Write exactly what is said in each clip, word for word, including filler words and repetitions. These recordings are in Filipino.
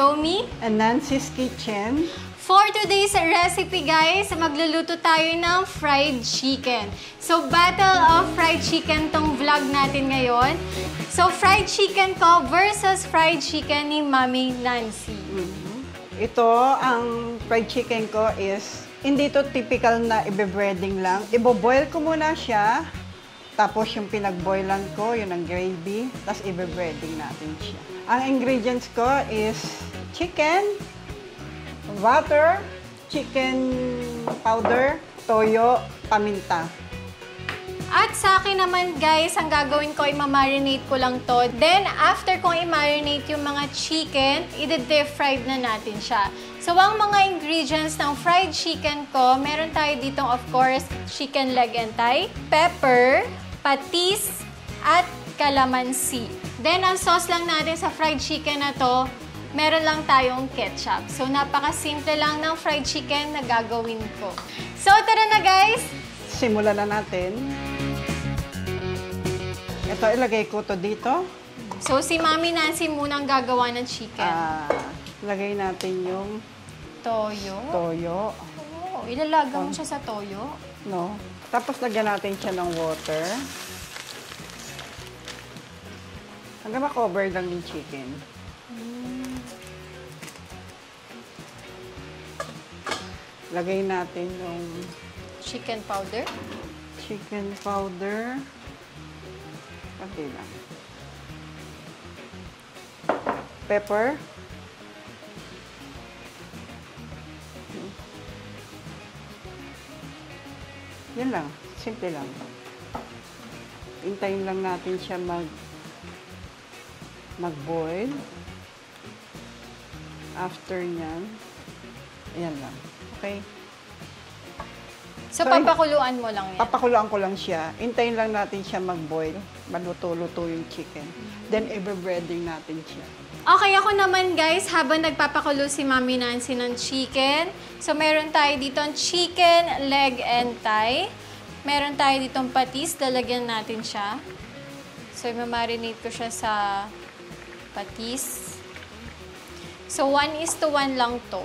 Romy and Nancy's Kitchen. For today's recipe guys, magluluto tayo ng fried chicken. So battle of fried chicken tong vlog natin ngayon. So fried chicken ko versus fried chicken ni Mami Nancy. Mm-hmm. Ito, ang fried chicken ko is, hindi to typical na ibe-breading lang. Ibo-boil ko muna siya. Tapos yung pinag-boilan ko, yun ang gravy. Tapos ibe-breading natin siya. Ang ingredients ko is chicken, butter, chicken powder, toyo, paminta. At sa akin naman guys, ang gagawin ko ay ma-marinate ko lang to. Then after kong i-marinate yung mga chicken, i-deep fried na natin siya. So ang mga ingredients ng fried chicken ko, meron tayo dito of course, chicken leg and thigh, pepper, patis, at calamansi. Then ang sauce lang natin sa fried chicken na to, meron lang tayong ketchup. So, napaka-simple lang ng fried chicken na gagawin ko. So, tara na guys! Simulan na natin. Ito, ilagay ko to dito. So, si Mami Nancy munang gagawa ng chicken. Ah, lagay natin yung Toyo. toyo. Oh, ilalagaw mo siya sa toyo. No? Tapos, lagyan natin siya ng water. Hanggang ma-cover lang yung chicken. Lagay natin yung Chicken powder. chicken powder. Konti lang. Pepper. Yan lang. Simple lang. Hintayin lang natin siya mag mag-boil. After nyan, ayan lang. Okay? So, So, papakuluan mo lang yan. Papakuluan ko lang siya. Hintayin lang natin siya mag-boil. Maluto-luto yung chicken. Then, i-breading natin siya. Okay, ako naman guys, habang nagpapakulo si Mami Nancy ng chicken. So, meron tayo dito ang chicken, leg, and thigh. Meron tayo ditong patis, lalagyan natin siya. So, i-marinate ko siya sa patis. So, one is to one lang to.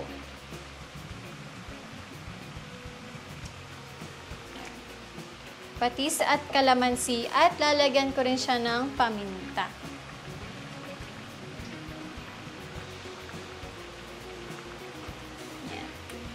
Patis at calamansi at lalagyan ko rin siya ng paminta. Yan.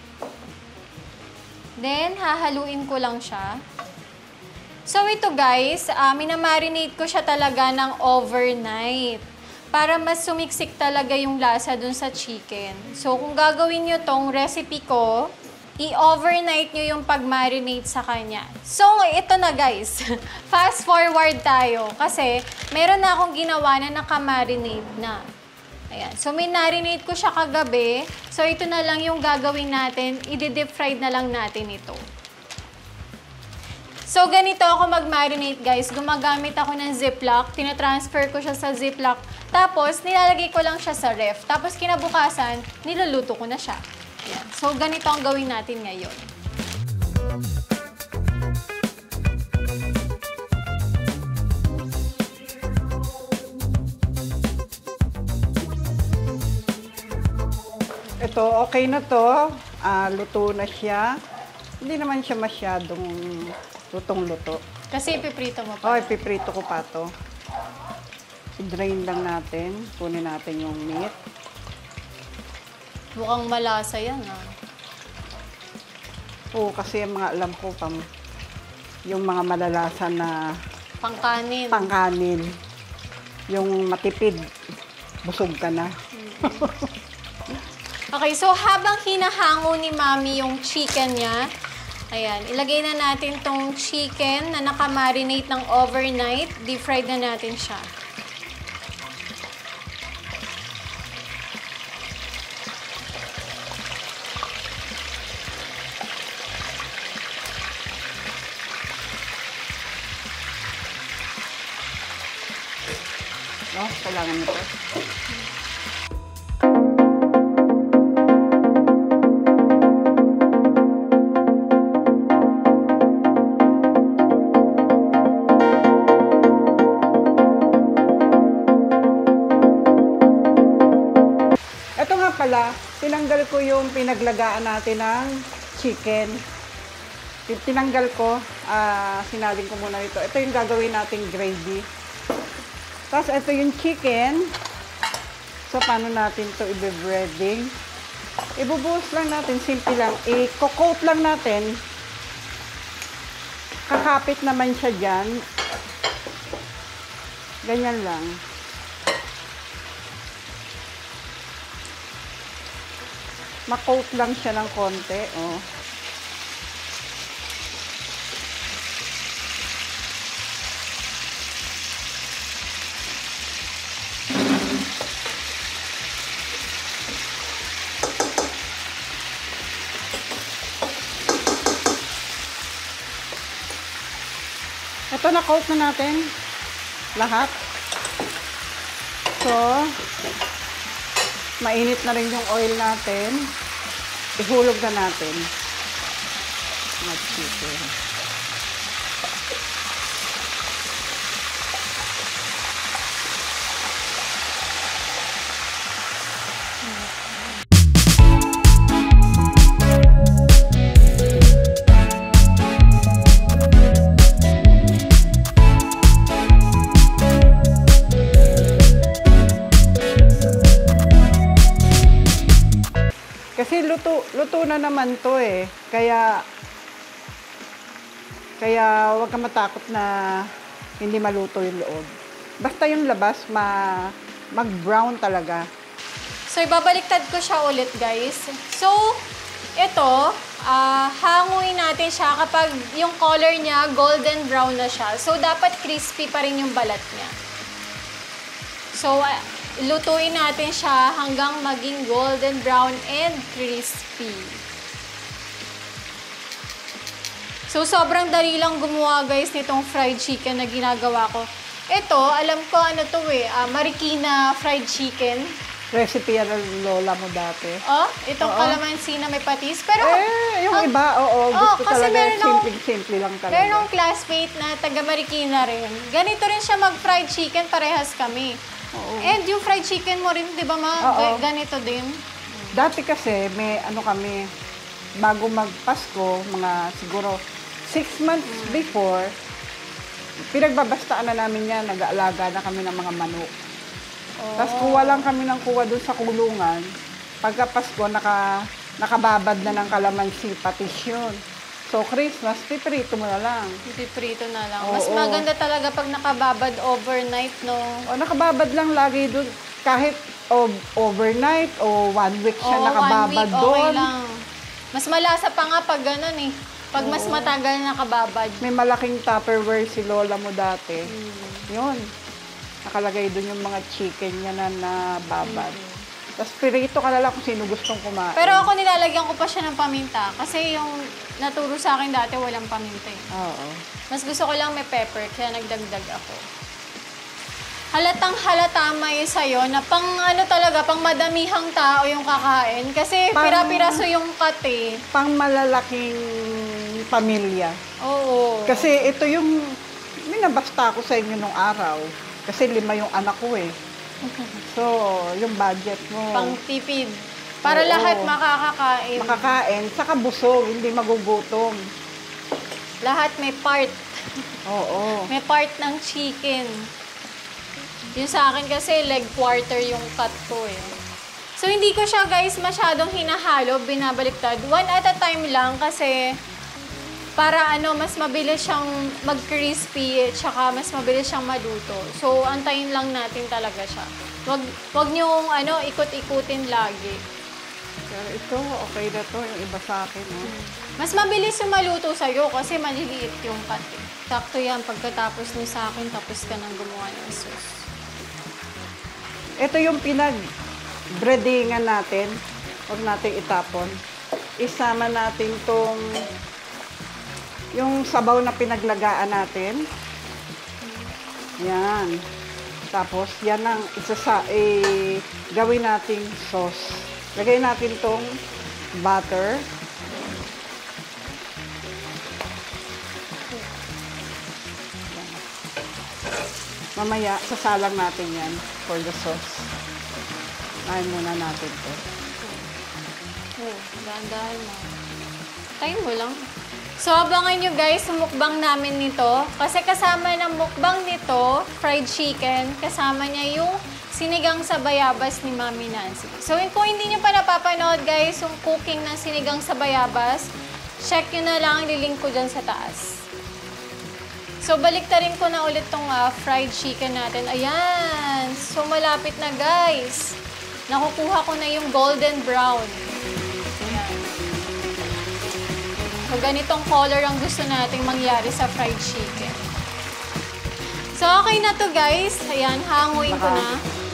Then, hahaluin ko lang siya. So, ito guys, uh, minamarinate ko siya talaga ng overnight para mas sumiksik talaga yung lasa dun sa chicken. So, kung gagawin nyo tong recipe ko, i-overnight nyo yung pag-marinate sa kanya. So, ito na guys. Fast forward tayo. Kasi, meron na akong ginawa na naka-marinate na. Ayan. So, minarinate ko siya kagabi. So, ito na lang yung gagawin natin. I-deep fried na lang natin ito. So, ganito ako mag-marinate guys. Gumagamit ako ng Ziploc. Tina-transfer ko siya sa Ziploc. Tapos, nilalagay ko lang siya sa ref. Tapos, kinabukasan, niluluto ko na siya. Yan. So, ganito ang gawin natin ngayon. Ito, okay na to. Uh, luto na siya. Hindi naman siya masyadong lutong-luto. Kasi ipiprito mo Oh, pa. ipiprito ko pa to. I-drain lang natin. Kunin natin yung meat. Mukhang malasa yan, ah. Oo, kasi yung mga alam ko, pam, yung mga malalasa na Pangkanin. pangkanin. Yung matipid, busog ka na. Okay, so habang hinahango ni Mami yung chicken niya, ayan, ilagay na natin tong chicken na nakamarinate ng overnight. Deep fried na natin siya. No? Kailangan nito. tinanggal ko yung pinaglagaan natin ng chicken. Tinanggal ko, uh, sinalin ko muna ito. Ito yung gagawin nating gravy. Tapos ito yung chicken. So, paano natin ito i-breading? Ibubuhos lang natin, simple lang. I-coat lang natin. Kakapit naman siya dyan. Ganyan lang. Ma-coat lang siya ng konti, oh. Ito, na-coat na natin lahat. So, mainit na rin yung oil natin. Ihulog na natin. Mga chicken. Kasi luto, luto na naman to eh. Kaya, kaya huwag ka matakot na hindi maluto yung loob. Basta yung labas, ma, mag-brown talaga. So, ibabaliktad ko siya ulit, guys. So, ito, uh, hanguin natin siya kapag yung color niya, golden brown na siya. So, dapat crispy pa rin yung balat niya. So, uh, lutuin natin siya hanggang maging golden brown and crispy. So, sobrang dali lang gumawa, guys, nitong fried chicken na ginagawa ko. Ito, alam ko ano to eh, uh, Marikina fried chicken. Recipe yan ng lola mo dati. Oh, itong Oo. kalamansi na may patis. Pero, eh, yung ang, iba, oo, gusto kasi talaga meron akong- simple-simple lang talaga. meron akong classmate na taga Marikina rin. Ganito rin siya mag-fried chicken, parehas kami. Oo. And yung fried chicken mo rin, di ba, ma? Oo. Ganito din. Dati kasi, may ano kami, bago magpasko, mga siguro six months before, pinagbabastaan na namin yan, nag-aalaga na kami ng mga manok. Oh. Tapos kuha lang kami ng kuha doon sa kulungan. Pagka Pasko, naka, nakababad na ng kalamansi, patis yun. So, Christmas, piprito mo na lang. Piprito na lang. Oo. Mas maganda talaga pag nakababad overnight, no? O, nakababad lang lagi doon. Kahit o, overnight o one week siya Oo, nakababad one week, doon. okay lang. Mas malasa pa nga pag ganun eh. Pag mas matagal nakababad. May malaking Tupperware si lola mo dati. Hmm. Yun. Nakalagay doon yung mga chicken niya na nababad. Hmm. Tapos pirito ka na lang kung sino gustong kumain. Pero ako nilalagyan ko pa siya ng paminta. Kasi yung naturo sa akin dati walang paminta eh. Oo. Mas gusto ko lang may pepper, kaya nagdagdag ako. Halatang halata may sa'yo na pang ano talaga, pang madamihang tao yung kakain. Kasi Pang- pira-piraso yung cut eh. Pang malalaking pamilya. Oo. Kasi ito yung minabasta ko sa inyo nung araw. Kasi lima yung anak ko eh. So, yung budget mo. Pang tipid. Para Oo. lahat makakakain. makakain, saka busog, hindi magugutom. Lahat may part. Oo. May part ng chicken. Yung sa akin kasi leg quarter yung cut ko eh. So hindi ko siya guys masyadong hinahalo, binabaliktad. One at a time lang kasi para ano mas mabilis siyang mag-crispy tsaka mas mabilis siyang maluto. So antayin lang natin talaga siya. Wag wag niyo ano ikot-ikutin lagi. Pero ito, okay na to, yung iba sa akin. No? Mas mabilis yung maluto sa'yo kasi maliliit yung cut. Eh. Sakto yan, pagkatapos ni sa akin, tapos ka nang gumawa ng sauce. Ito yung pinag-breadingan natin. Huwag natin itapon. Isama natin tong yung sabaw na pinaglagaan natin. Yan. Tapos, yan ang isa sa, eh, gawin nating sauce. Lagay natin tong butter. Mamaya, sasalang natin yan for the sauce. Kain muna natin to. Oh, dahan-dahan mo. Tayin mo lang. So, abangan nyo guys, mukbang namin nito. Kasi kasama ng mukbang nito, fried chicken, kasama niya yung sinigang sa bayabas ni Mami Nancy. So, kung hindi nyo pa napapanood guys, yung cooking ng sinigang sa bayabas, check nyo na lang, lilink ko dyan sa taas. So, baliktarin ko na ulit tong uh, fried chicken natin. Ayan! So, malapit na guys. Nakukuha ko na yung golden brown. Ayan. So, ganitong color ang gusto nating mangyari sa fried chicken. So, okay na to guys. Ayan, hanguin ko na.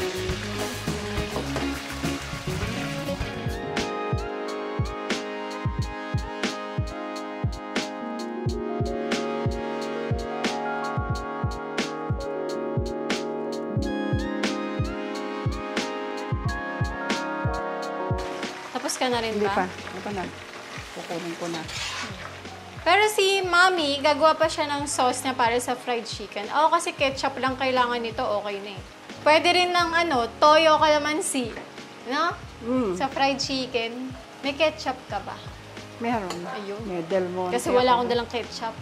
Tapos ka na rin Hindi ba? pa. Ito na. Kukunin ko na. Pero si Mami, gagawa pa siya ng sauce niya para sa fried chicken. Ako kasi ketchup lang kailangan nito, okay na eh. Pwede rin ng ano, toyo calamansi. No? Mm. Sa fried chicken. May ketchup ka ba? Meron. Ayun. May Del Monte. Kasi wala ako. akong dalang ketchup.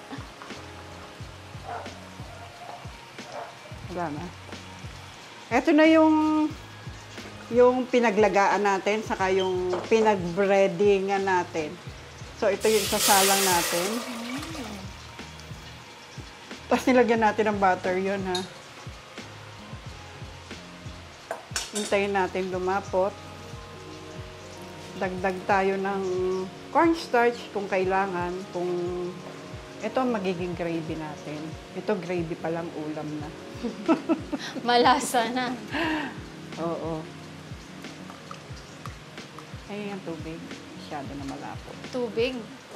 Wala na. Ito na yung yung pinaglagaan natin, saka yung pinag-breadingan natin. So, ito yung sasalang natin. Tapos nilagyan natin ng butter yun, ha. Hintayin natin lumapot. Dagdag tayo ng cornstarch kung kailangan. Kung ito ang magiging gravy natin. Ito gravy pa lang, ulam na. Malasa na. Oo. Ay, yung tubig. Masyado na malapot. Tubig.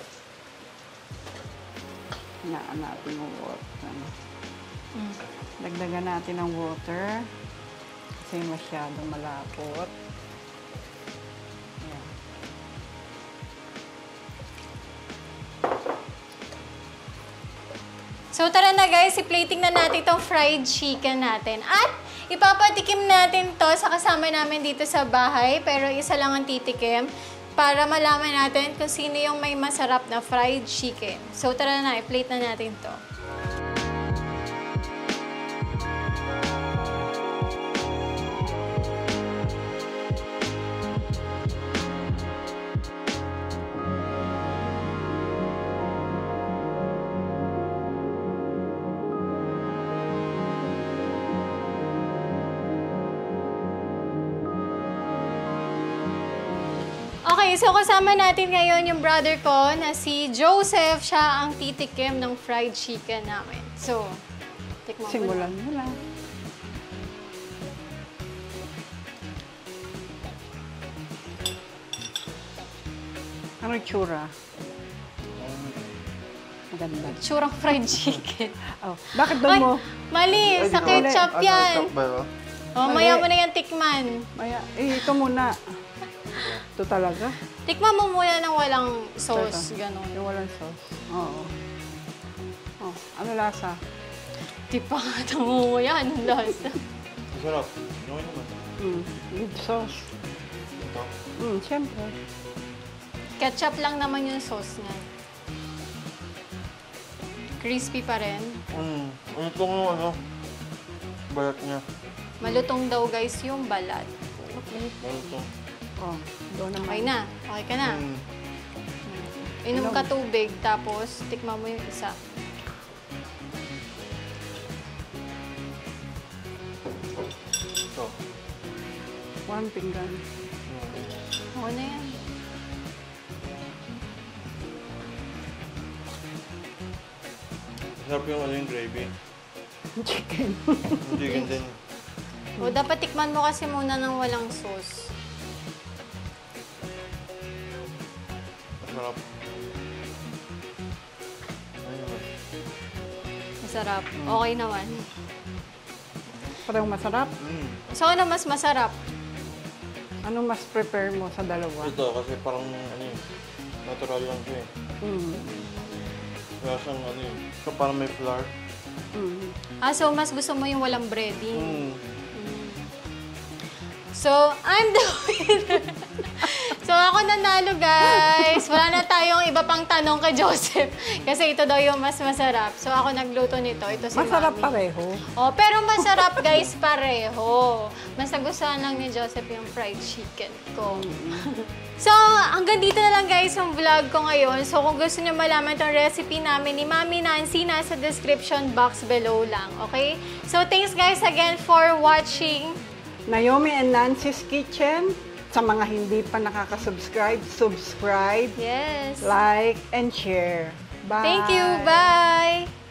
Hinaan natin yung water. Mm. Dagdagan natin ng water. Kasi masyadong malapot. Ayan. So tara na guys, i-plating na natin itong fried chicken natin. At ipapatikim natin to sa kasama namin dito sa bahay. Pero isa lang ang titikim para malaman natin kung sino yung may masarap na fried chicken. So tara na, i-plate na natin to. Okay, so kasama natin ngayon yung brother ko na si Joseph. Siya ang titikim ng fried chicken namin. So, tikman mo na. Simulan mo lang. Ano yung tsura? Maganda. Tsurang fried chicken. Oh, bakit doon Ay, mo? mali! Sa ketchup Ano, yan! ketchup ba yun? Oh, maya mo na yan tikman. Maya, eh, ito muna. Ito talaga? Tikman mo muna ng walang sauce, Ito. gano'n. Yung walang sauce. Oo. Oh, ano lasa? Di pa nga mo yan, ang lasa. Masarap. Okay naman. Mm, with sauce. Ito. Mm, siyempre. Ketchup lang naman yung sauce niya. Crispy pa rin. Mm. Ano itong ano? Balat niya. Malutong daw guys yung balat. Ano ito? Oh, doon naman. Okay na. Okay ka na. Mm. Inom Inom. ka tubig, tapos tikman mo yung isa. Ito. One pinggan. Okay na yan. Masarap yung ano yung gravy. Chicken. Yung chicken din. O, dapat tikman mo kasi muna ng walang sauce. Masarap. Ano naman? Masarap. Okay naman. Parang masarap. Mm. So, ano mas masarap? Ano mas prepare mo sa dalawa? Ito kasi parang ano yun. Natural lang siya eh. Mm. Kaya siyang ano yun. So parang may flour. Mm. Ah, so mas gusto mo yung walang breading. Mm. So, I'm the winner. So, ako nanalo, guys. Wala na tayong iba pang tanong kay Joseph. Kasi ito daw yung mas masarap. So, ako nagluto nito. Ito si Masarap Mami. pareho. Oh, pero masarap, guys, pareho. Mas nagustuhan lang ni Joseph yung fried chicken ko. So, hanggang dito na lang, guys, yung vlog ko ngayon. So, kung gusto niyo malaman tong recipe namin ni Mami Nancy, nasa description box below lang, okay? So, thanks, guys, again for watching. Naomi and Nancy's Kitchen. Sa mga hindi pa nakaka-subscribe, subscribe, Yes. like, and share. Bye! Thank you. Bye!